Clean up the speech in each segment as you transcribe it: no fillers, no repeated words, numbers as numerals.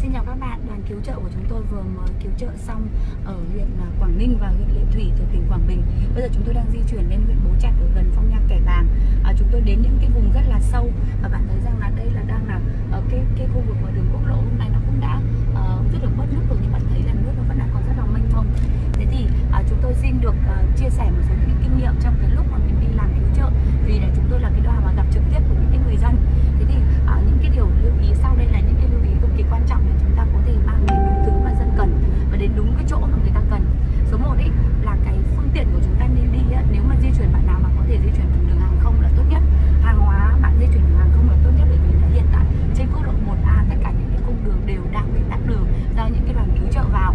Xin chào các bạn, đoàn cứu trợ của chúng tôi vừa mới cứu trợ xong ở huyện Quảng Ninh và huyện Lệ Thủy thuộc tỉnh Quảng Bình. Bây giờ chúng tôi đang di chuyển lên huyện Bố Trạch ở gần Phong Nha Kẻ Bàng. Chúng tôi đến những cái vùng rất là sâu và bạn thấy rằng là đây là đang là cái khu vực ngoài đường quốc lộ hôm nay nó cũng đã rất được bớt nước rồi, nhưng bạn thấy là nước nó vẫn đang còn rất là mênh mông. Thế thì chúng tôi xin được chia sẻ một số những cái kinh nghiệm trong cái lúc mà mình đi làm cứu trợ, vì là chúng tôi là cái đoàn mà gặp trực tiếp của những cái người dân. Thế thì những cái điều lưu ý sau đây là những cái lưu ý cực kỳ quan trọng để chúng ta có thể mang đến đúng thứ mà dân cần và đến đúng cái chỗ mà người ta cần. Số 1 ấy là cái phương tiện của chúng ta nên đi ấy, nếu mà di chuyển bạn nào mà có thể di chuyển bằng đường hàng không là tốt nhất. Hàng hóa bạn di chuyển bằng hàng không là tốt nhất, bởi vì là hiện tại trên quốc lộ 1A tất cả những cái cung đường đều đang bị tắc đường do những cái đoàn cứu trợ vào.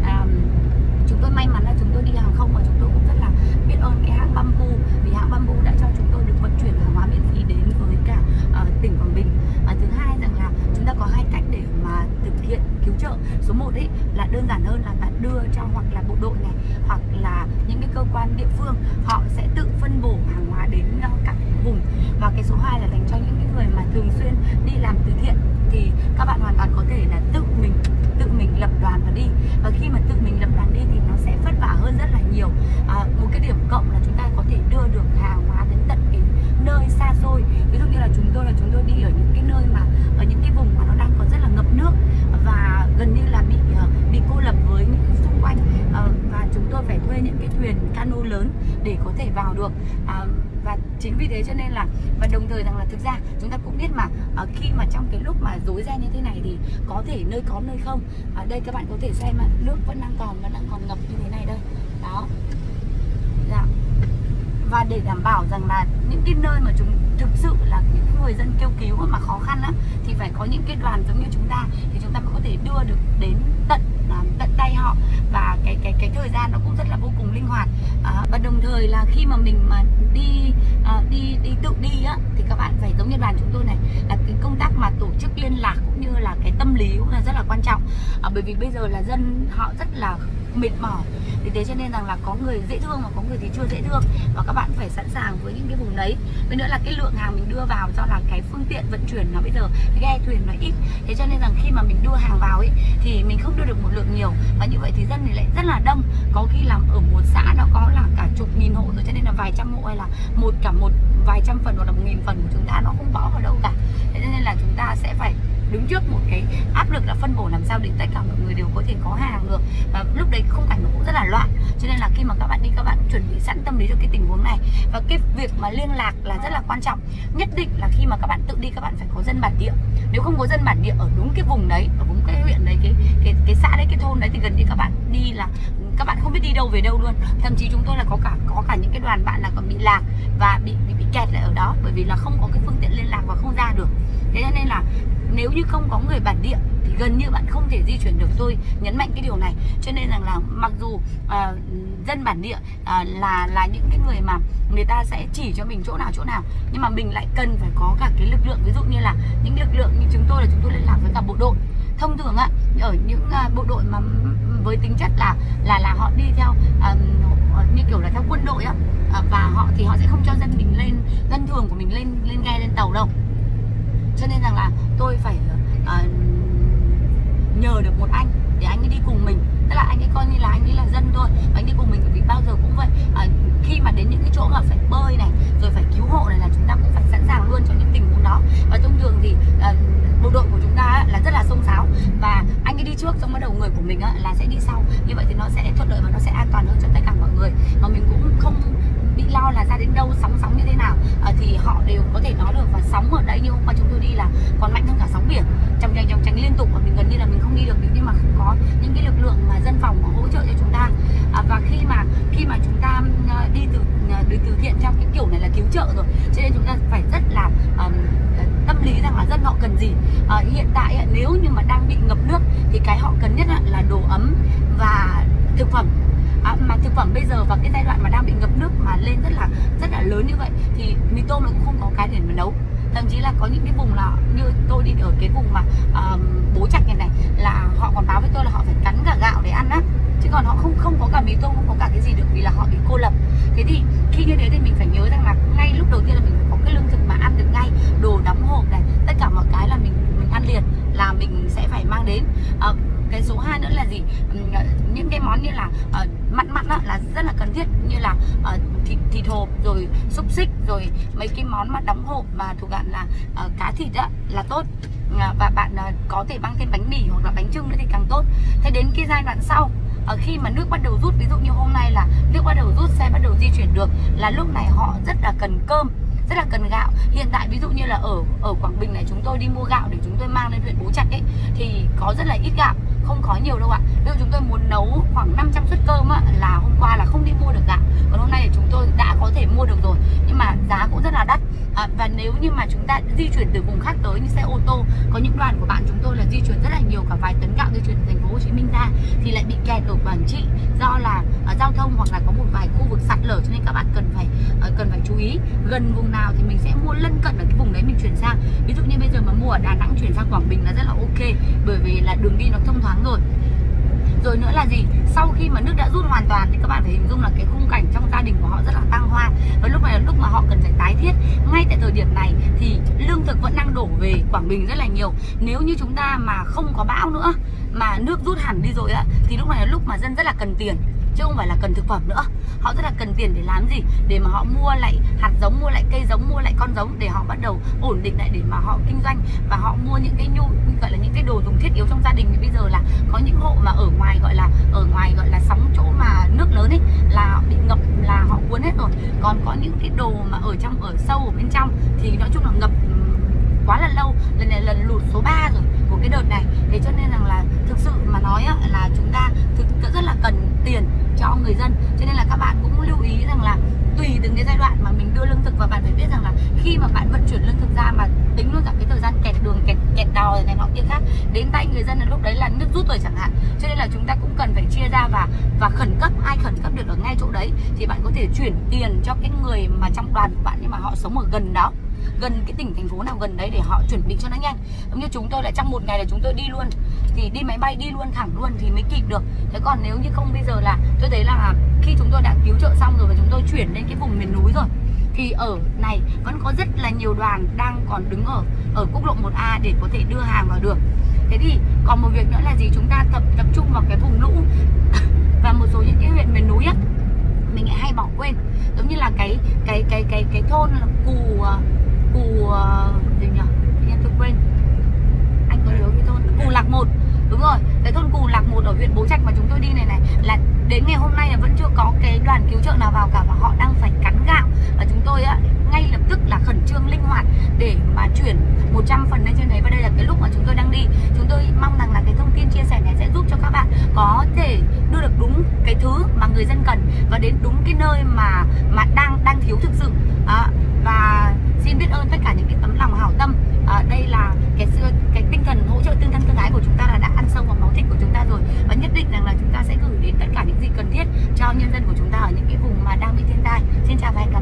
Chúng tôi may mắn là chúng tôi đi hàng không và chúng tôi cũng rất là biết ơn cái hãng Bamboo, vì hãng Bamboo đã cho chúng tôi được vận chuyển hàng hóa miễn phí đến với cả tỉnh Quảng Bình. Thứ hai rằng là chúng ta có hai cách để mà thực hiện cứu trợ. Số 1 ấy là đơn giản hơn là bạn đưa cho hoặc là bộ đội này hoặc là những cái cơ quan địa phương, họ sẽ tự phân bổ hàng hóa đến các vùng. Và cái số 2 là dành cho những cái người mà thường xuyên đi làm từ thiện, thì các bạn hoàn toàn có thể là tự mình lập đoàn và đi. Và khi mà tự mình lập đoàn đi thì nó sẽ vất vả hơn rất là nhiều. Một cái điểm cộng là chúng ta có thể đưa được hàng hóa đến tận cái nơi xa xôi. Ví dụ như là chúng tôi đi ở những cái nơi mà ở những cái vùng mà nó đang còn rất là ngập nước và gần như là bị cô lập với những xung quanh, và chúng tôi phải thuê những cái thuyền cano lớn để có thể vào được. Và chính vì thế cho nên là, và đồng thời rằng là thực ra chúng ta cũng biết mà khi mà trong cái lúc mà rối ren như thế này thì có thể nơi có nơi không. Ở đây các bạn có thể xem mà nước vẫn đang còn ngập như thế này đây. Đó. Dạ. Và để đảm bảo rằng là những cái nơi mà chúng thực sự là những người dân kêu cứu mà khó khăn á, thì phải có những cái đoàn giống như chúng ta, thì chúng ta mới có thể đưa được đến tận tay họ, và cái thời gian nó cũng rất là vô cùng linh hoạt. Và đồng thời là khi mà mình mà tự đi á, thì các bạn phải giống như đoàn chúng tôi này, là cái công tác mà tổ chức liên lạc cũng như là cái tâm lý cũng là rất là quan trọng. Bởi vì bây giờ là dân họ rất là mệt mỏi, vì thế cho nên rằng là có người dễ thương mà có người thì chưa dễ thương, và các bạn phải sẵn sàng với những cái vùng đấy. Với nữa là cái lượng hàng mình đưa vào do là cái phương tiện vận chuyển nó bây giờ ghe thuyền nó ít, thế cho nên rằng khi mà mình đưa hàng vào ấy thì mình không đưa được một lượng nhiều, và như vậy thì dân thì lại rất là đông. Có khi làm ở một xã nó có là cả chục nghìn hộ rồi, cho nên là vài trăm hộ hay là vài trăm phần hoặc là 1000 phần của chúng ta nó không bỏ vào đâu cả. Thế nên là chúng ta sẽ phải đứng trước một cái áp lực là phân bổ làm sao để tất cả mọi người đều có thể có hàng được, và lúc đấy khung cảnh nó cũng rất là loạn. Cho nên là khi mà các bạn đi, các bạn chuẩn bị sẵn tâm lý cho cái tình huống này. Và cái việc mà liên lạc là rất là quan trọng. Nhất định là khi mà các bạn tự đi, các bạn phải có dân bản địa. Nếu không có dân bản địa ở đúng cái vùng đấy, ở đúng cái huyện đấy, cái xã đấy, cái thôn đấy, thì gần như các bạn đi là các bạn không biết đi đâu về đâu luôn. Thậm chí chúng tôi là có cả những cái đoàn bạn là còn bị lạc và bị kẹt lại ở đó, bởi vì là không có cái phương tiện liên lạc và không ra được. Thế nên là nếu như không có người bản địa thì gần như bạn không thể di chuyển được. Tôi nhấn mạnh cái điều này. Cho nên rằng là mặc dù dân bản địa là những cái người mà người ta sẽ chỉ cho mình chỗ nào, nhưng mà mình lại cần phải có cả cái lực lượng. Ví dụ như là những lực lượng như chúng tôi liên lạc với cả bộ đội. Thông thường á, ở những bộ đội mà với tính chất là họ đi theo như kiểu là theo quân đội á, và họ sẽ không cho dân thường của mình lên ghe, lên tàu đâu. Cho nên rằng là tôi phải nhờ được một anh để anh ấy đi cùng mình, tức là anh ấy coi như là anh ấy là dân thôi, và anh đi cùng mình. Vì bao giờ cũng vậy, khi mà đến những cái chỗ mà phải bơi này rồi phải cứu hộ này là chúng ta cũng phải sẵn sàng luôn cho những tình huống đó. Và thông thường thì bộ đội của chúng ta là rất là xông xáo, và anh ấy đi trước, xong bắt đầu người của mình là sẽ đi sau. Như vậy thì nó sẽ thuận lợi và nó sẽ an toàn hơn cho tất cả mọi người, mà mình cũng không bị lo là ra đến đâu sóng như thế nào. Thì họ đều có thể nói được. Và sóng ở đây như hôm qua chúng tôi đi là còn mạnh hơn cả sóng biển, trong tránh liên tục, và mình gần như là mình không đi được nếu như mà không có những cái lực lượng mà dân phòng mà hỗ trợ cho chúng ta. Và khi mà chúng ta đi từ thiện trong cái kiểu này là cứu trợ rồi, cho nên chúng ta phải rất là tâm lý rằng là dân họ cần gì. Hiện tại nếu như mà đang bị ngập nước thì cái họ cần nhất là đồ ấm và thực phẩm. Mà thực phẩm bây giờ vào cái giai đoạn mà đang bị ngập nước mà lên rất là lớn như vậy thì mì tôm nó cũng không có cái để mà nấu. Thậm chí là có những cái vùng là như tôi đi ở cái vùng mà Bố Trạch này là họ còn báo với tôi là họ phải cắn cả gạo để ăn á, chứ còn họ không có cả mì tôm, không có cả cái gì được, vì là họ bị cô lập. Thế thì khi như thế thì mình phải nhớ rằng là ngay lúc đầu tiên là mình phải có cái lương thực mà ăn được ngay, đồ đóng hộp này, tất cả mọi cái là mình ăn liền, là mình sẽ phải mang đến. Cái số 2 nữa là gì? Những cái món như là mặn mặn là rất là cần thiết, như là thịt hộp, rồi xúc xích, rồi mấy cái món mà đóng hộp mà thuộc dạng là cá thịt là tốt. Và bạn có thể mang thêm bánh mì hoặc là bánh chưng nữa thì càng tốt. Thế đến cái giai đoạn sau, khi mà nước bắt đầu rút, ví dụ như hôm nay là nước bắt đầu rút, xe bắt đầu di chuyển được, là lúc này họ rất là cần cơm, rất là cần gạo. Hiện tại ví dụ như là ở Quảng Bình này, chúng tôi đi mua gạo để chúng tôi mang lên huyện Bố Trạch ấy, thì có rất là ít gạo, không có nhiều đâu ạ. Ví dụ chúng tôi muốn nấu khoảng 500 suất cơm là hôm qua là không đi mua được gạo, còn hôm nay thì chúng tôi đã có thể mua được rồi, nhưng mà giá cũng rất là đắt. Và nếu như mà chúng ta di chuyển từ vùng khác tới, như xe ô tô, có những đoàn của bạn chúng tôi là di chuyển rất là nhiều, cả vài tấn gạo di chuyển từ thành phố Hồ Chí Minh ra, thì lại bị kẹt ở Quảng Trị do là giao thông hoặc là có một vài khu vực sạt lở, cho nên các bạn cần phải chú ý. Gần vùng nào thì mình sẽ mua lân cận ở cái vùng đấy mình chuyển sang. Ví dụ như bây giờ mà mua ở Đà Nẵng chuyển sang Quảng Bình là rất là ok, bởi vì là đường đi nó thông thoáng rồi. Rồi nữa là gì? Sau khi mà nước đã rút hoàn toàn thì các bạn phải hình dung là cái khung cảnh trong gia đình của họ rất là tang hoa. Và lúc này là lúc mà họ cần phải tái thiết. Ngay tại thời điểm này thì lương thực vẫn đang đổ về Quảng Bình rất là nhiều. Nếu như chúng ta mà không có bão nữa, mà nước rút hẳn đi rồi thì lúc này là lúc mà dân rất là cần tiền, chứ không phải là cần thực phẩm nữa. Họ rất là cần tiền để làm gì? Để mà họ mua lại hạt giống, mua lại cây giống, mua lại con giống, để họ bắt đầu ổn định lại, để mà họ kinh doanh. Và họ mua những cái gọi là những cái đồ dùng thiết yếu trong gia đình. Thì bây giờ là có những hộ mà ở ngoài gọi là sóng chỗ mà nước lớn ấy, là bị ngập là họ cuốn hết rồi. Còn có những cái đồ mà ở sâu ở bên trong thì nói chung là ngập quá là lâu. Lần này lần lụt số 3 rồi của cái đợt này. Thế cho nên rằng là thực sự mà nói là chúng ta rất là cần tiền cho người dân. Cho nên là các bạn cũng lưu ý rằng là tùy từng cái giai đoạn mà mình đưa lương thực, và bạn phải biết rằng là khi mà bạn vận chuyển lương thực ra mà tính luôn cả cái thời gian kẹt đường, kẹt đò này nọ kia khác, đến tay người dân là lúc đấy là nước rút rồi chẳng hạn. Cho nên là chúng ta cũng cần phải chia ra và khẩn cấp, ai khẩn cấp được ở ngay chỗ đấy thì bạn có thể chuyển tiền cho cái người mà trong đoàn của bạn nhưng mà họ sống ở gần đó, gần cái tỉnh thành phố nào gần đấy, để họ chuẩn bị cho nó nhanh. Giống như chúng tôi là trong một ngày là chúng tôi đi luôn, thì đi máy bay đi luôn thẳng luôn thì mới kịp được. Thế còn nếu như không, bây giờ là tôi thấy là khi chúng tôi đã cứu trợ xong rồi và chúng tôi chuyển lên cái vùng miền núi rồi, thì ở này vẫn có rất là nhiều đoàn đang còn đứng ở quốc lộ 1A để có thể đưa hàng vào được. Thế thì còn một việc nữa là gì? Chúng ta tập trung vào cái vùng lũ và một số những cái huyện miền núi á, mình lại hay bỏ quên. Giống như là cái thôn là gì nhỉ? Tôi quên. Anh có nhớ cái thôn Cù Lạc 1. Đúng rồi, cái thôn Cù Lạc 1 ở huyện Bố Trạch mà chúng tôi đi này là đến ngày hôm nay là vẫn chưa có cái đoàn cứu trợ nào vào cả, và họ đang phải cắn gạo. Và chúng tôi ngay lập tức là khẩn trương linh hoạt để mà chuyển 100 phần lên trên đấy. Và đây là cái lúc mà chúng tôi đang đi. Chúng tôi mong rằng là cái thông tin chia sẻ này sẽ giúp cho các bạn có thể đưa được đúng cái thứ mà người dân cần và đến đúng cái nơi mà đang thiếu thực sự. Và xin biết ơn tất cả những cái tấm lòng hảo tâm. Đây là cái tinh thần hỗ trợ tương thân tương ái của chúng ta là đã ăn sâu vào máu thịt của chúng ta rồi, và nhất định rằng là chúng ta sẽ gửi đến tất cả những gì cần thiết cho nhân dân của chúng ta ở những cái vùng mà đang bị thiên tai. Xin chào và hẹn gặp lại.